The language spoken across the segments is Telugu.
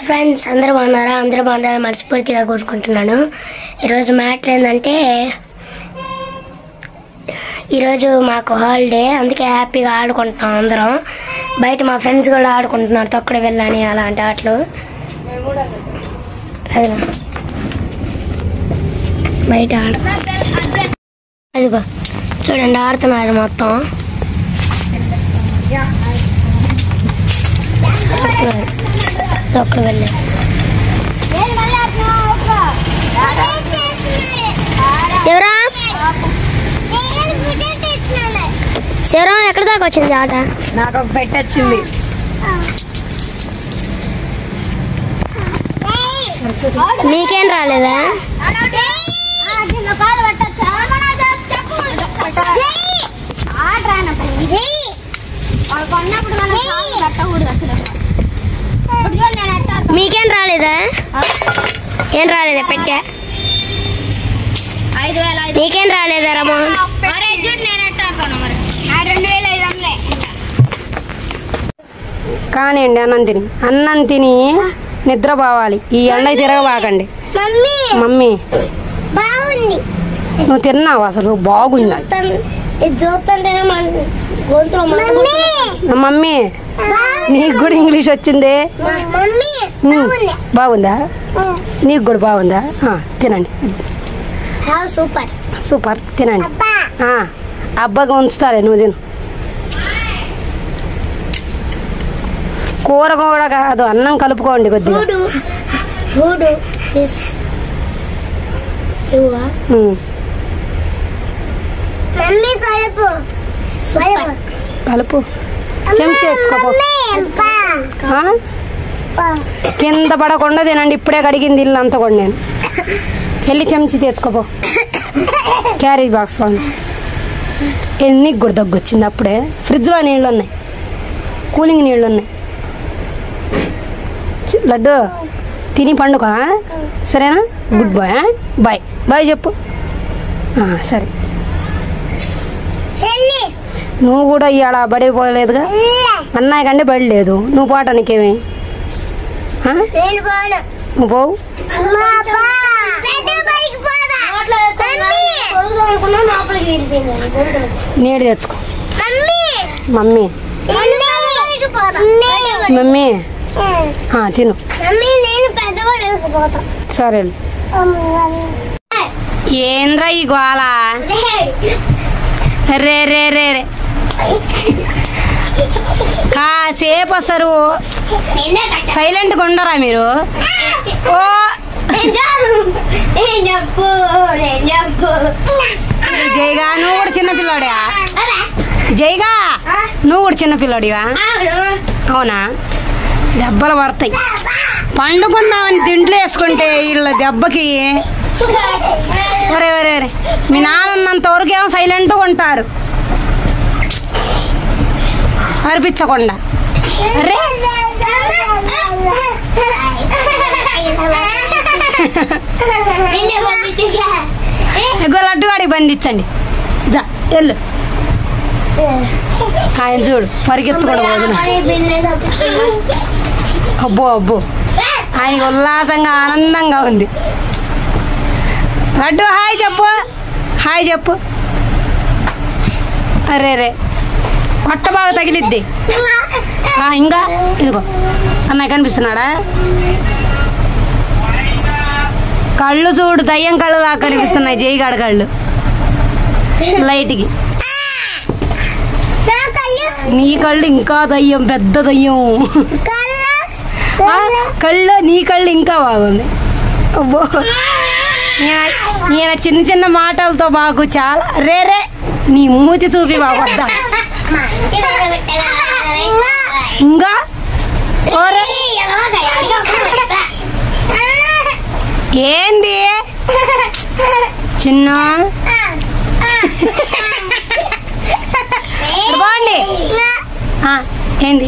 ఫ్రెండ్స్ అందరూ బాగున్నారా? అందరూ బాగున్నారా మనస్ఫూర్తిగా కోరుకుంటున్నాను. ఈరోజు మ్యాటర్ ఏంటంటే ఈరోజు మాకు హాలిడే, అందుకే హ్యాపీగా ఆడుకుంటున్నాం అందరం. బయట మా ఫ్రెండ్స్ కూడా ఆడుకుంటున్నారు, తొక్కడు వెళ్ళని అలాంటి ఆటలు. బయట అదిగో చూడండి ఆడుతున్నారు మొత్తం. తొక్కడు వెళ్ళి శివరాం ఎక్కడి దాకా వచ్చింది ఆట? నాకు ఒక పెట్టి వచ్చింది. నీకేం రాలేదా? మీకేం రాలేదా? ఏం రాలేదా పెట్టా? నీకేం రాలేదా రమా? కానివ్వండి, అన్నం తిని నిద్రపోవాలి. ఈ ఎండ తిరగబాకండి. మమ్మీ నువ్వు తిన్నావు? అసలు బాగుంది. మమ్మీ నీకు కూడా ఇంగ్లీష్ వచ్చింది? బాగుందా? నీకు కూడా బాగుందా? తినండి. సూపర్ సూపర్, తినండి. అబ్బాగా ఉంచుతారే, నువ్వు తిను. కూర కూడా కాదు, అన్నం కలుపుకోండి కొద్దిగా. కలుపు. చెంచా తెచ్చుకోపో. కింద పడకుండా తినండి. ఇప్పుడే కడిగింది ఇల్లు అంతా కూడా. నేను వెళ్ళి చెంచి తెచ్చుకోపో. క్యారేజ్ బాక్స్లో నీకు కూడా దగ్గు వచ్చింది అప్పుడే. ఫ్రిడ్జ్లో నీళ్ళు ఉన్నాయి, కూలింగ్ నీళ్ళు ఉన్నాయి. లడ్డు తిని పండుగ సరేనా? Good bye. బాయ్ బాయ్ చెప్పు. సరే. నువ్వు కూడా ఇవాళ బడి పోలేదుగా? అన్నయ్య కంటే బడి లేదు, నువ్వు పోవటానికేమి? నువ్వు పోవు. నీడు తెచ్చుకో. మమ్మీ మమ్మీ తిను. సరే. ఏంద్రా ఈ గోళ? రే రే రే రే కాసేపు వస్తారు, సైలెంట్గా ఉండరా మీరు? ఓ జైగా నువ్వు కూడా చిన్నపిల్లాడివా? జైగా నువ్వు కూడా చిన్నపిల్లాడివా? అవునా? దెబ్బలు పడతాయి. పండుకుందామని తింట్లు వేసుకుంటే వీళ్ళ దెబ్బకి. ఒరే ఒరే ఒరే, మీ నాన్నంత వరకు ఏమో సైలెంట్గా ఉంటారు, అరిపించకుండా. అరే ఎగో లడ్డుగాడికి బంధించండి. జా వెళ్ళు. ఆయన చూడు పరిగెత్తుకోవడం వదిన. అబ్బో అబ్బో, ఆయనకి ఉల్లాసంగా ఆనందంగా ఉంది. లడ్డు హాయ్ చెప్పు, హాయ్ చెప్పు. అరే రే పొట్ట బాగా తగిలిద్ది. ఇంకా ఇదిగో అన్నయ్య కనిపిస్తున్నాడా? కళ్ళు చూడు, దయ్యం కళ్ళు దాకా కనిపిస్తున్నాయి జైగాడ కళ్ళు లైట్కి. నీ కళ్ళు ఇంకా దయ్యం, పెద్ద దయ్యం కళ్ళు. నీ కళ్ళు ఇంకా బాగుంది. అబ్బో, ఈయన చిన్న చిన్న మాటలతో బాగు చాలా. రే రే నీ మూతి చూపి బాగొద్దా? ఇంకా ఏంది చిన్న బాగుండి? ఏంది?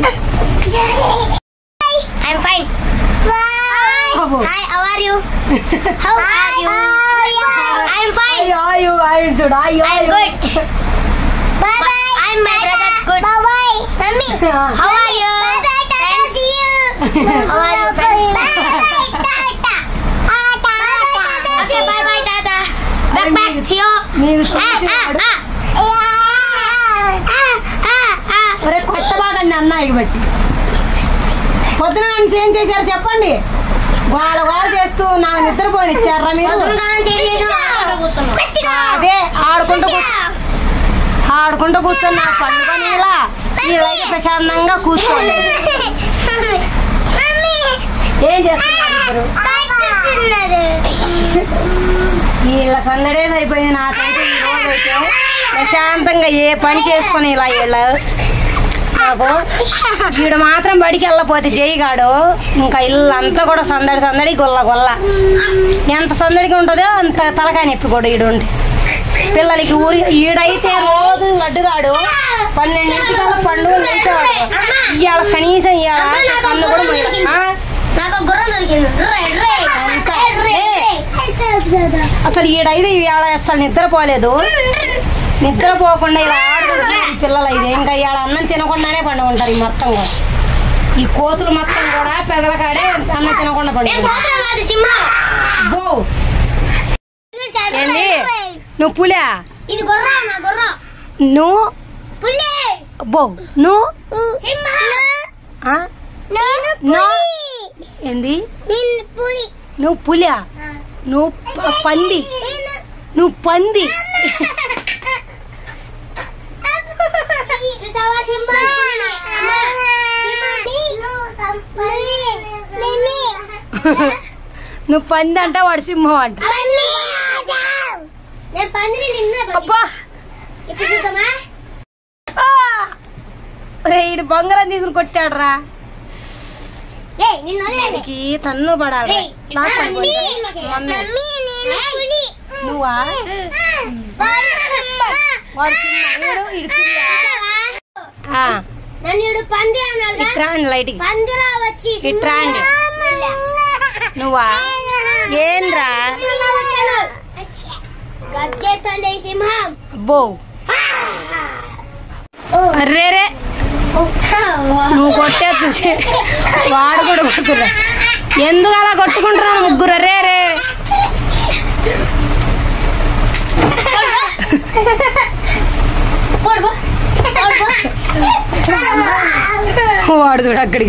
I'm fine. Hi, how are you? How are you? I'm fine. I'm good. Bye bye. I'm my brother's good. Bye bye. Mummy. How are you? Bye bye. See you. How are you, friends? నీకు ఒరే కొట్టబాగండి అన్నయ్యకి బట్టి పొద్దున నుంచి ఏం చేశారు చెప్పండి. వాళ్ళ చేస్తూ నాకు నిద్రపోనిచ్చారా మీరు? అదే ఆడుకుంటూ కూర్చొని నాకు పండుగనేలా వీళ్ళైతే ప్రశాంతంగా కూర్చోండి. ఏం చేస్తున్నారు వీళ్ళ సందడేది అయిపోయింది. నాకైతే ఈ రోజు అయితే ప్రశాంతంగా ఏ పని చేసుకుని ఇలా వీళ్ళ నాకు ఈడు మాత్రం బడికి వెళ్ళపోతే జైగాడు ఇంకా ఇల్లు అంతా కూడా సందడి గొల్ల ఎంత సందడిగా ఉంటుందో అంత తలకాయ నొప్పి కూడా ఈడు ఉంటే పిల్లలకి ఈడైతే రోజు లడ్డుగాడు 12 పండుగ నిలిచేవాడు. ఇవాళ కనీసం ఇవాళ కన్ను కూడా అసలు ఈడైతే ఇవాళ అసలు నిద్రపోలేదు. నిద్రపోకుండా ఇలా ఆడుకుంటున్నారు పిల్లలు. అయితే ఇంకా ఇవాళ అన్నం తినకుండానే పండుకుంటారు. ఈ మొత్తం కూడా ఈ కోతులు మొత్తం కూడా పెదల కాడే అన్నం తినకుండా పండుకుంటారు. ఏంది నువ్వు పులా నువ్వు బో ఏంది నువ్వు పులా నువ్వు పంది నువ్వు పంది అంట వాడు సింహం అంట. ఈడు బొంగరం తీసుకుని కొట్టాడు రా. తన్ను పడాలి. నువ్వా లైట్ ఇట్రాండి. నువ్వా ఏంద్రా అబ్బో అర్రేరే నువ్వు కొట్టే చూసి వాడు కూడా కొడుతున్నా. ఎందుకు అలా కొట్టుకుంటున్నావు ముగ్గురు? అర్రేరే వాడు చూడు అక్కడికి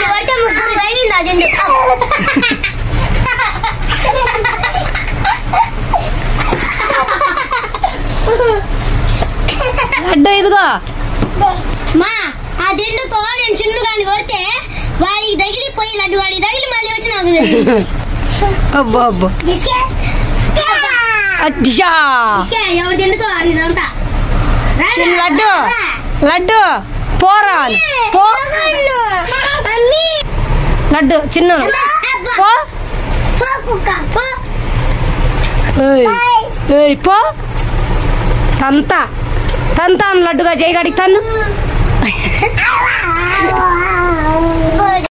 లడ్డు ఇదిగో మా ఆ దిండుతో నేను చిన్ను గాని కొడితే వాడికి తగిలిపోయి లడ్డు వాడికి తగిలి మళ్ళీ వచ్చి నాకు అబ్బో అబ్బో ఎవరి దిండుతో చిన్న లడ్డు పోరా పో లడ్డు చిన్న పో పో తంతా లడ్డుగా జైగాడికి తన్ను